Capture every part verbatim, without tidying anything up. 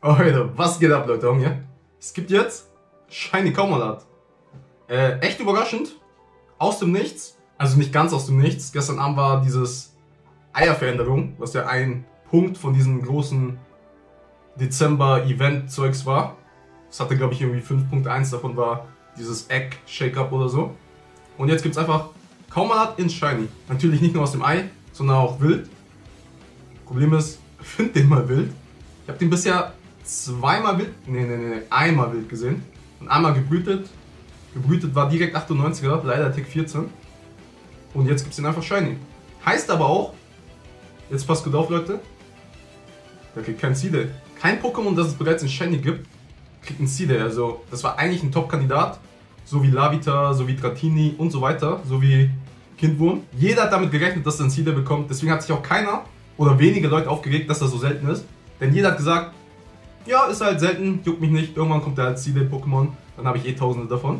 Alter, was geht ab, Leute? Ja? Es gibt jetzt Shiny Kaumalat. Äh, echt überraschend. Aus dem Nichts. Also nicht ganz aus dem Nichts. Gestern Abend war dieses Eierveränderung, was ja ein Punkt von diesem großen Dezember-Event-Zeugs war. Das hatte, glaube ich, irgendwie fünf Punkt eins davon war dieses Egg-Shake-Up oder so. Und jetzt gibt es einfach Kaumalat in Shiny. Natürlich nicht nur aus dem Ei, sondern auch wild. Problem ist, find den mal wild. Ich habe den bisher zweimal wild, nee, nee, nee, einmal wild gesehen. Und einmal gebrütet. Gebrütet war direkt achtundneunziger, leider Tick vierzehn. Und jetzt gibt es den einfach Shiny. Heißt aber auch, jetzt passt gut auf, Leute, der kriegt kein Seed. Kein Pokémon, das es bereits in Shiny gibt, kriegt ein Seed. Also das war eigentlich ein Top-Kandidat. So wie Lavita, so wie Dratini und so weiter, so wie Kindwurm. Jeder hat damit gerechnet, dass er ein Seed bekommt. Deswegen hat sich auch keiner oder wenige Leute aufgeregt, dass er so selten ist. Denn jeder hat gesagt, ja, ist halt selten, juckt mich nicht. Irgendwann kommt er als Seed-Pokémon, dann habe ich eh tausende davon.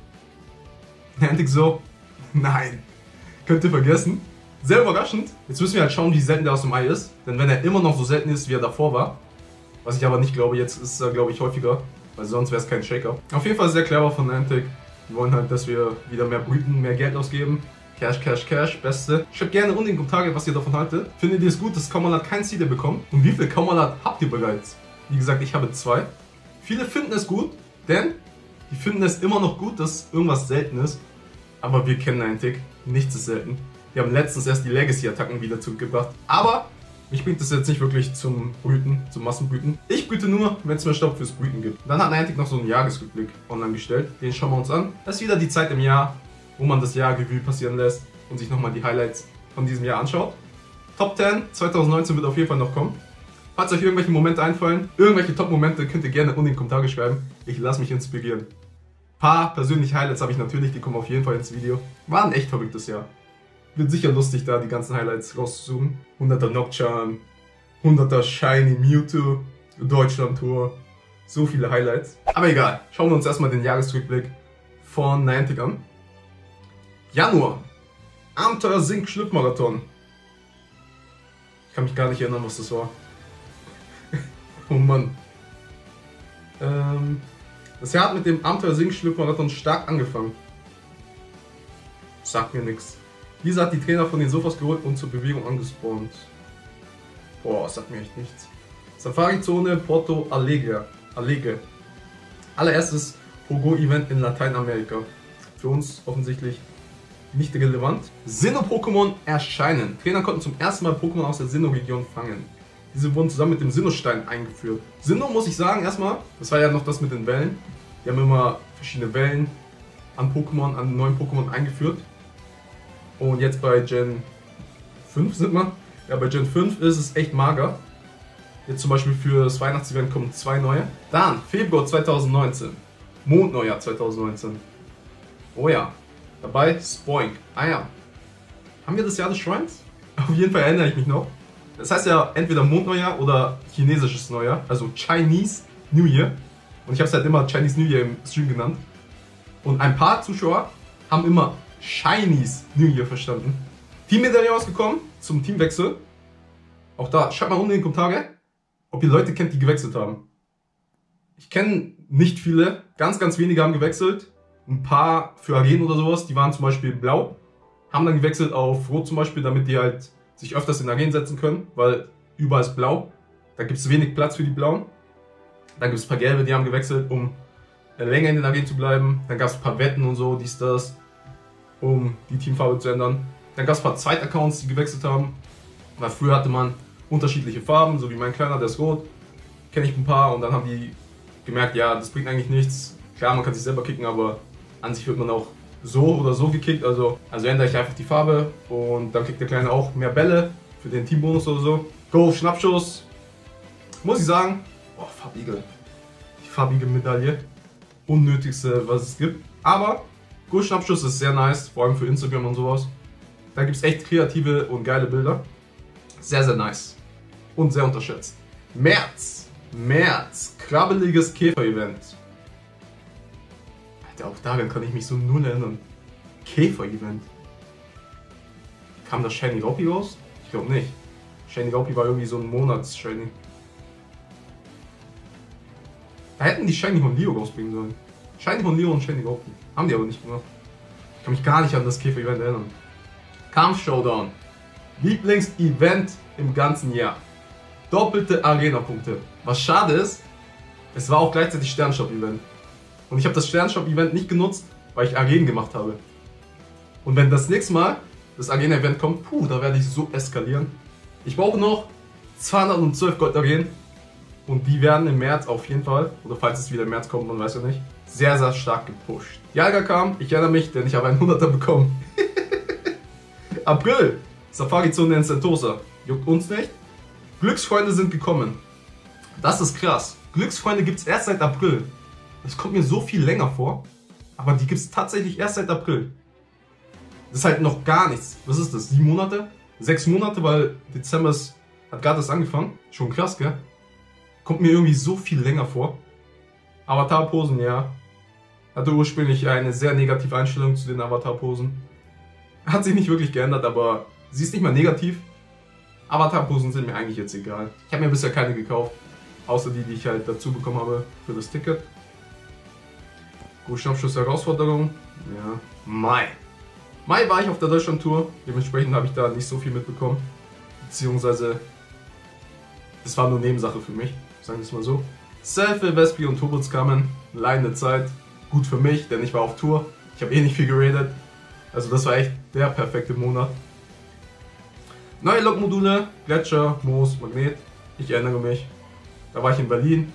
Endlich so, nein, könnt ihr vergessen. Sehr überraschend. Jetzt müssen wir halt schauen, wie selten der aus dem Ei ist. Denn wenn er immer noch so selten ist, wie er davor war, was ich aber nicht glaube, jetzt ist er, glaube ich, häufiger, weil sonst wäre es kein Shaker. Auf jeden Fall sehr clever von Niantic. Wir wollen halt, dass wir wieder mehr brüten, mehr Geld ausgeben. Cash, Cash, Cash, beste. Schreibt gerne unten in die Kommentare, was ihr davon haltet. Findet ihr es gut, dass Kaumalat kein Seed bekommt? Und wie viel Kaumalat habt ihr bereits? Wie gesagt, ich habe zwei. Viele finden es gut, denn die finden es immer noch gut, dass irgendwas selten ist. Aber wir kennen Niantic, nichts ist selten. Wir haben letztens erst die Legacy-Attacken wieder zurückgebracht. Aber mich bringt das jetzt nicht wirklich zum Brüten, zum Massenbrüten. Ich brüte nur, wenn es mehr Stopp fürs Brüten gibt. Dann hat Niantic noch so einen Jahresrückblick online gestellt. Den schauen wir uns an. Das ist wieder die Zeit im Jahr, wo man das Jahr Revue passieren lässt und sich nochmal die Highlights von diesem Jahr anschaut. Top zehn zwanzig neunzehn wird auf jeden Fall noch kommen. Falls euch irgendwelche Momente einfallen, irgendwelche Top-Momente, könnt ihr gerne unten in die Kommentare schreiben. Ich lasse mich inspirieren. Ein paar persönliche Highlights habe ich natürlich, die kommen auf jeden Fall ins Video. War ein echt verrücktes Jahr. Wird sicher lustig, da die ganzen Highlights rauszusuchen. hunderter Nocturne, hunderter Shiny Mewtwo, Deutschland-Tour. So viele Highlights. Aber egal, schauen wir uns erstmal den Jahresrückblick von Niantic an. Januar. Abenteuer Sink Schlüpfmarathon. Ich kann mich gar nicht erinnern, was das war. Oh Mann. Ähm, das Jahr hat mit dem Abenteuer Sink Schlüpfmarathon stark angefangen. Sagt mir nichts. Lisa hat die Trainer von den Sofas geholt und zur Bewegung angespawnt. Boah, sagt mir echt nichts. Safari-Zone Porto Alegre. Alegre. Allererstes Pogo-Event in Lateinamerika. Für uns offensichtlich nicht relevant. Sinnoh-Pokémon erscheinen. Trainer konnten zum ersten Mal Pokémon aus der Sinnoh-Region fangen. Diese wurden zusammen mit dem Sinnoh-Stein eingeführt. Sinnoh, muss ich sagen, erstmal, das war ja noch das mit den Wellen. Die haben immer verschiedene Wellen an Pokémon, an neuen Pokémon eingeführt. Und jetzt bei Gen fünf sind wir. Ja, bei Gen fünf ist es echt mager. Jetzt zum Beispiel für das Weihnachtsevent kommen zwei neue. Dann Februar zweitausendneunzehn. Mondneujahr zweitausendneunzehn. Oh ja. Dabei Spoink. Ah ja. Haben wir das Jahr des Shrines? Auf jeden Fall erinnere ich mich noch. Das heißt ja entweder Mondneujahr oder chinesisches Neujahr. Also Chinese New Year. Und ich habe es halt immer Chinese New Year im Stream genannt. Und ein paar Zuschauer haben immer Chinese New Year verstanden. Teammedaille rausgekommen zum Teamwechsel. Auch da, schreibt mal unten in die Kommentare, ob ihr Leute kennt, die gewechselt haben. Ich kenne nicht viele, ganz, ganz wenige haben gewechselt. Ein paar für Arenen oder sowas, die waren zum Beispiel blau, haben dann gewechselt auf rot zum Beispiel, damit die halt sich öfters in Arenen setzen können, weil überall ist blau. Da gibt es wenig Platz für die blauen. Dann gibt es ein paar gelbe, die haben gewechselt, um länger in den Arenen zu bleiben. Dann gab es ein paar Wetten und so, dies, das, um die Teamfarbe zu ändern. Dann gab es ein paar Zweitaccounts, die gewechselt haben. Weil früher hatte man unterschiedliche Farben, so wie mein Kleiner, der ist rot. Kenne ich ein paar und dann haben die gemerkt, ja, das bringt eigentlich nichts. Klar, man kann sich selber kicken, aber an sich wird man auch so oder so gekickt. Also, also ändere ich einfach die Farbe und dann kriegt der Kleine auch mehr Bälle für den Teambonus oder so. Go, Schnappschuss. Muss ich sagen, oh, Farbigel. Die farbige Medaille. Unnötigste, was es gibt. Aber Go, Schnappschuss ist sehr nice, vor allem für Instagram und sowas. Da gibt es echt kreative und geile Bilder. Sehr, sehr nice. Und sehr unterschätzt. März. März. Krabbeliges Käfer-Event. Alter, auch daran kann ich mich so null erinnern. Käfer-Event. Kam das Shiny Raupi raus? Ich glaube nicht. Shiny Raupi war irgendwie so ein Monats-Shiny. Da hätten die Shiny Honleo rausbringen sollen. Shiny Honleo und Shiny Goku. Haben die aber nicht gemacht. Ich kann mich gar nicht an das Käfer-Event erinnern. Kampf-Showdown. Lieblings-Event im ganzen Jahr. Doppelte Arena-Punkte. Was schade ist, es war auch gleichzeitig Sternshop-Event. Und ich habe das Sternshop-Event nicht genutzt, weil ich Arenen gemacht habe. Und wenn das nächste Mal das Arena-Event kommt, puh, da werde ich so eskalieren. Ich brauche noch zweihundertzwölf Gold-Arenen. Und die werden im März auf jeden Fall, oder falls es wieder im März kommt, man weiß ja nicht, sehr, sehr stark gepusht. Jaga kam, ich erinnere mich, denn ich habe einen hunderter bekommen. April, Safari-Zone in Sentosa. Juckt uns nicht. Glücksfreunde sind gekommen. Das ist krass. Glücksfreunde gibt es erst seit April. Das kommt mir so viel länger vor. Aber die gibt es tatsächlich erst seit April. Das ist halt noch gar nichts. Was ist das? Sieben Monate? Sechs Monate, weil Dezember ist, hat gerade erst angefangen. Schon krass, gell? Kommt mir irgendwie so viel länger vor. Avatar-Posen, ja. Hatte ursprünglich eine sehr negative Einstellung zu den Avatar-Posen. Hat sich nicht wirklich geändert, aber sie ist nicht mal negativ. Avatar-Posen sind mir eigentlich jetzt egal. Ich habe mir bisher keine gekauft. Außer die, die ich halt dazu bekommen habe für das Ticket. Gut, Schnappschuss-Herausforderung. Ja. Mai. Mai war ich auf der Deutschland-Tour. Dementsprechend habe ich da nicht so viel mitbekommen. Beziehungsweise, das war nur Nebensache für mich. Sagen wir es mal so. Selfie, Vespi und Turbos kamen. Leidende Zeit. Gut für mich, denn ich war auf Tour. Ich habe eh nicht viel geradet. Also das war echt der perfekte Monat. Neue Lokmodule, Gletscher, Moos, Magnet. Ich erinnere mich. Da war ich in Berlin.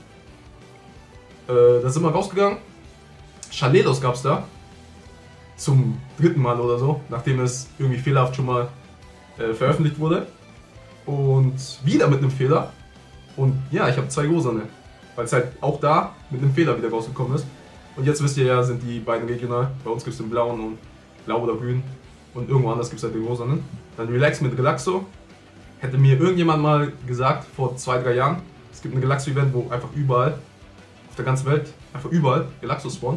Äh, da sind wir rausgegangen. Chalelos gab es da. Zum dritten Mal oder so. Nachdem es irgendwie fehlerhaft schon mal äh, veröffentlicht wurde. Und wieder mit einem Fehler. Und ja, ich habe zwei rosane. Weil es halt auch da mit einem Fehler wieder rausgekommen ist. Und jetzt wisst ihr ja, sind die beiden regional. Bei uns gibt es den blauen und blau oder grün. Und irgendwo anders gibt es halt den rosanen. Dann Relax mit Relaxo. Hätte mir irgendjemand mal gesagt, vor zwei, drei Jahren, es gibt ein Relaxo-Event, wo einfach überall, auf der ganzen Welt, einfach überall Relaxo spawnen.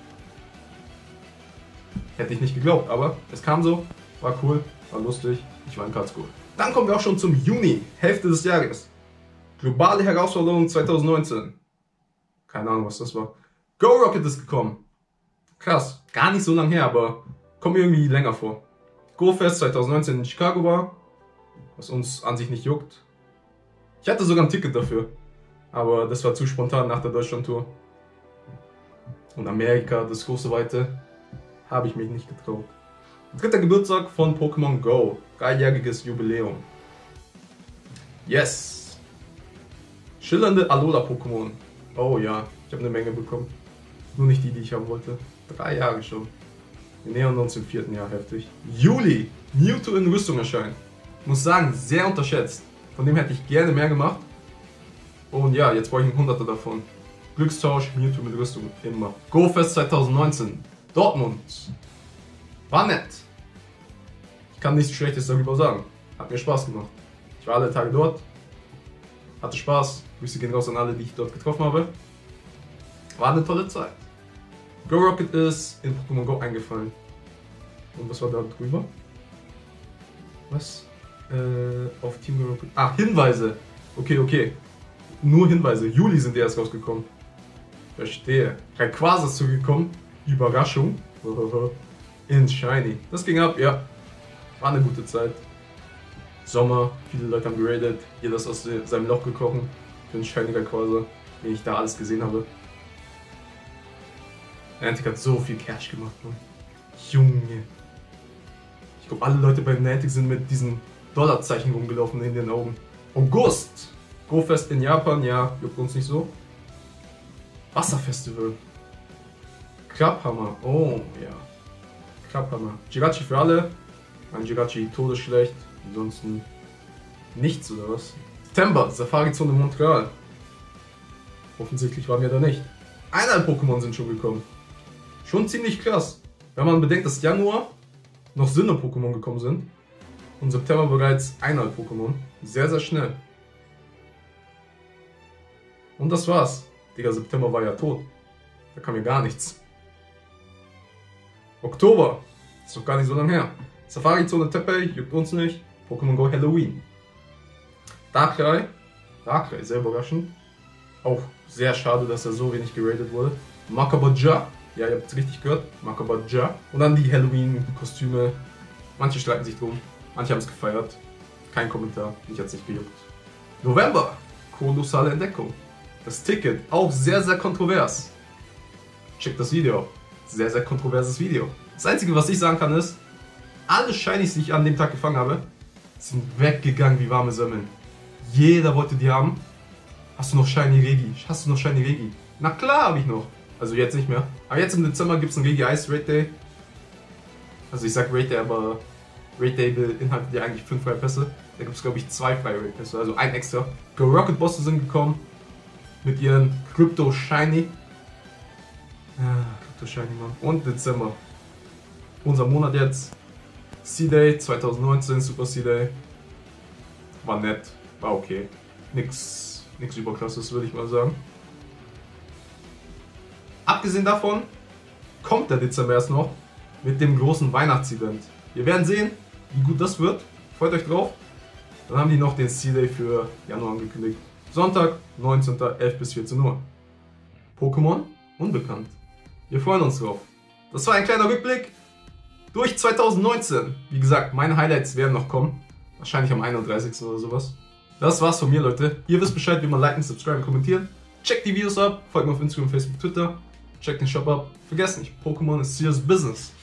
Hätte ich nicht geglaubt, aber es kam so, war cool, war lustig, ich war in Karlsruhe. Dann kommen wir auch schon zum Juni, Hälfte des Jahres. Globale Herausforderung zwanzig neunzehn. Keine Ahnung, was das war. Go Rocket ist gekommen. Krass, gar nicht so lange her, aber kommt mir irgendwie länger vor. Go Fest zwanzig neunzehn in Chicago war, was uns an sich nicht juckt. Ich hatte sogar ein Ticket dafür, aber das war zu spontan nach der Deutschland-Tour. Und Amerika, das große Weite, habe ich mich nicht getraut. Dritter Geburtstag von Pokémon Go, dreijähriges Jubiläum. Yes! Schillernde Alola-Pokémon. Oh ja, ich habe eine Menge bekommen. Nur nicht die, die ich haben wollte. Drei Jahre schon. Wir nähern uns im vierten Jahr heftig. Juli, Mewtwo in Rüstung erscheint. Muss sagen, sehr unterschätzt. Von dem hätte ich gerne mehr gemacht. Und ja, jetzt brauche ich einen Hunderter davon. Glückstausch, Mewtwo mit Rüstung, immer. Go Fest zwanzig neunzehn, Dortmund. War nett. Ich kann nichts Schlechtes darüber sagen. Hat mir Spaß gemacht. Ich war alle Tage dort. Hatte Spaß. Grüße gehen raus an alle, die ich dort getroffen habe. War eine tolle Zeit. Go Rocket ist in Pokémon Go eingefallen. Und was war da drüber? Was? Äh, auf Team Go Rocket. Ah, Hinweise. Okay, okay. Nur Hinweise. Juli sind die erst rausgekommen. Verstehe. Rayquaza ist zugekommen. Überraschung. In Shiny. Das ging ab, ja. War eine gute Zeit. Sommer, viele Leute haben geradet. Jeder ist aus seinem Loch gekrochen. Für den Shiny Rayquaza, den ich da alles gesehen habe. Niantic hat so viel Cash gemacht, Mann. Junge. Ich glaube, alle Leute bei Niantic sind mit diesen Dollarzeichen rumgelaufen in den Augen. August. Go-Fest in Japan, ja, juckt uns nicht so. Wasserfestival. Klapphammer, oh ja. Klapphammer. Jirachi für alle. Ein Jirachi todesschlecht. Ansonsten nichts oder was? September, Safari-Zone Montreal. Offensichtlich waren wir da nicht. Eineinhalb Pokémon sind schon gekommen. Schon ziemlich krass. Wenn man bedenkt, dass Januar noch Sinnoh-Pokémon gekommen sind und September bereits eineinhalb Pokémon. Sehr, sehr schnell. Und das war's. Digga, September war ja tot. Da kam ja gar nichts. Oktober. Ist doch gar nicht so lange her. Safari-Zone Teppei, juckt uns nicht. Pokémon Go Halloween. Darkrai. Darkrai, sehr überraschend. Auch sehr schade, dass er so wenig geratet wurde. Makabaja, ja, ihr habt es richtig gehört, Makabaja. Und dann die Halloween-Kostüme. Manche streiten sich drum, manche haben es gefeiert. Kein Kommentar, mich hat es nicht gejuckt. November, kolossale Entdeckung. Das Ticket, auch sehr, sehr kontrovers. Checkt das Video ab. Sehr, sehr kontroverses Video. Das Einzige, was ich sagen kann, ist, alle Shinies, die ich an dem Tag gefangen habe, sind weggegangen wie warme Semmeln. Jeder wollte die haben. Hast du noch Shiny Regi? Hast du noch Shiny Regi? Na klar habe ich noch. Also jetzt nicht mehr. Aber jetzt im Dezember gibt es einen Regi Ice Raid Day. Also ich sag Raid Day, aber Raid Day beinhaltet ja eigentlich fünf freie Pässe. Da gibt es glaube ich zwei freie Raid Pässe, also ein extra. Go Rocket Bosse sind gekommen. Mit ihren Crypto Shiny. Ja, Crypto Shiny, Mann. Und Dezember. Unser Monat jetzt. C-Day zwanzig neunzehn, Super C-Day. War nett, war okay. Nix, nix Überkrasses, würde ich mal sagen. Abgesehen davon kommt der Dezember erst noch mit dem großen Weihnachtsevent. Wir werden sehen, wie gut das wird. Freut euch drauf. Dann haben die noch den C-Day für Januar angekündigt. Sonntag, neunzehnten elf bis vierzehn Uhr. Pokémon unbekannt. Wir freuen uns drauf. Das war ein kleiner Rückblick durch zwanzig neunzehn. Wie gesagt, meine Highlights werden noch kommen. Wahrscheinlich am einunddreißigsten oder sowas. Das war's von mir, Leute. Ihr wisst Bescheid, wie man liken, subscriben, kommentieren. Checkt die Videos ab. Folgt mir auf Instagram, Facebook, Twitter. Checkt den Shop ab. Vergesst nicht, Pokémon ist serious business.